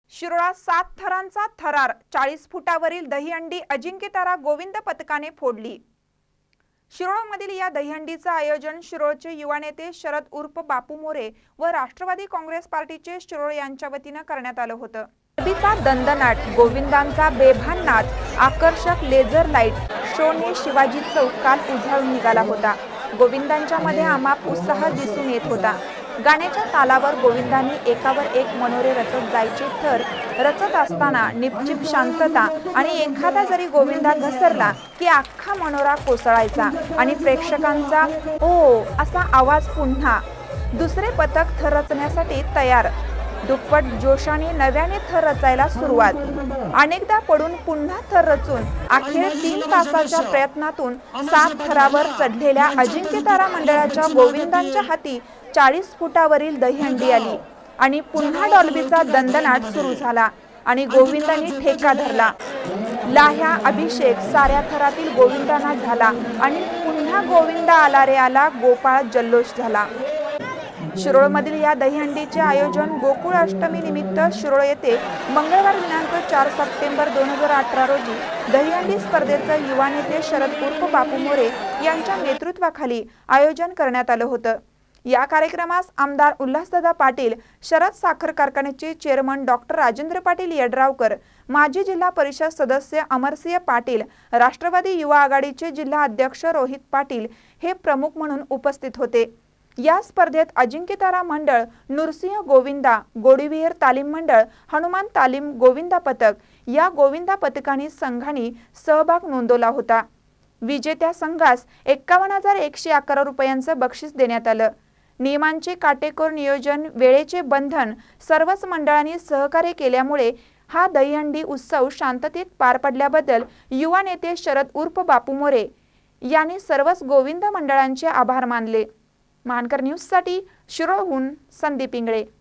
शिरोळात 7 थरांचा थरार, 40 फुटावरील दहीहंडी अजिंक्यतारा गोविंद पथकाने फोडली। शिरोळमधील या दहीहंडीचं आयोजन शिरोळचे युवा नेते शरद उर्फ बापू मोरे व राष्ट्रवादी काँग्रेस पार्टीचे शिरोळ यांच्या वतीने करण्यात आलं होतं। डॉल्बीचा दणदणाट, गोविंदांचा बेभान नाच, आकर्षक लेझर लाईट शोने शिवाजी चौक काल उजळून निघाला होता। गोविंदांच्या मध्ये अमाप उत्साह दिसून येत होता। गाण्याच्या तालावर गोविंदांनी एकावर एक मनोरे रचत जायचे, थर रचत असताना निपचिप शांतता आणि एखादा जरी गोविंदा घसरला की अख्खा मनोरा कोसळायचा आणि प्रेक्षकांचा ओ असा आवाज। पुन्हा दुसरे पथक थर रचण्यासाठी तयार। दुप्पट जोशाने नव्याने थर रचायला सुरुवात। अनेकदा पडून पुन्हा थर रचून अखेर 3 तासाच्या प्रयत्नातून 7 थरावर चढलेल्या अजिंक्यतारा मंडळाच्या गोविंदांच्या हाती 40 फुटावरील दहीहंडी आली आणि पुन्हा डॉल्बीचा दणदणाट सुरू झाला आणि गोविंदांनी ठेका धरला। लाह्या अभिषेक साऱ्या थरातील गोविंदांना झाला आणि पुन्हा गोविंदा आला रे आला गोपाळ जल्लोष झाला। शिरोळमधील या दहीहंडीचे आयोजन गोकुळ अष्टमी निमित्त शिरोळ येथे मंगळवार दिनांक 4 सप्टेंबर 2018 रोजी दहीहंडी स्पर्धेचं युवा नेते शरद उर्फ बापू मोरे यांच्या नेतृत्वाखाली आयोजन करण्यात आलं होतं। या कार्यक्रमास आमदार उल्हासदादा पाटील, शरद साखर कारखान्याचे चेअरमन डॉक्टर राजेंद्र पाटील यड्रावकर, माजी जिल्हा परिषद सदस्य अमरसिंह पाटील, राष्ट्रवादी युवा आघाडीचे जिल्हा अध्यक्ष रोहित पाटील हे प्रमुख म्हणून उपस्थित होते। या स्पर्धेत अजिंक्यतारा मंडळ, नुरसिंह गोविंदा, गोडीविहीर तालीम मंडळ, हनुमान तालीम गोविंदा पथक या गोविंदा पथकांनी संघांनी सहभाग नोंदवला होता। विजेत्या संघास 51,111 रुपयांचं बक्षीस देण्यात आलं। नियमांचे काटेकोर नियोजन, वेळेचे बंधन, सर्वच मंडळांनी सहकार्य केल्यामुळे हा दहीहंडी उत्सव शांततेत पार पडल्याबद्दल युवा नेते शरद उर्फ बापू मोरे यांनी सर्वच गोविंद मंडळांचे आभार मानले। मानकर न्यूजसाठी शिरोळहून संदीप इंगळे।